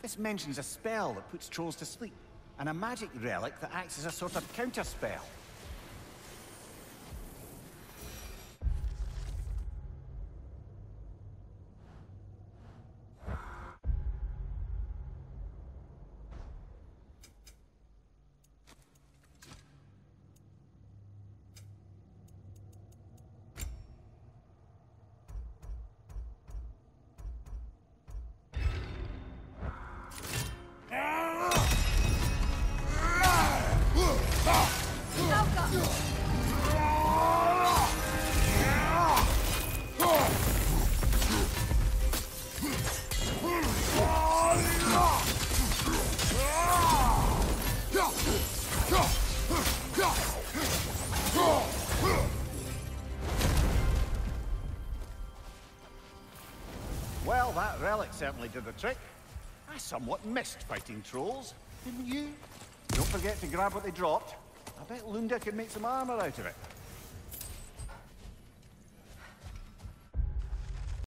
This mentions a spell that puts trolls to sleep, and a magic relic that acts as a sort of counter-spell. Well, that relic certainly did the trick. I somewhat missed fighting trolls, didn't you? Don't forget to grab what they dropped. I bet Lunda could make some armor out of it.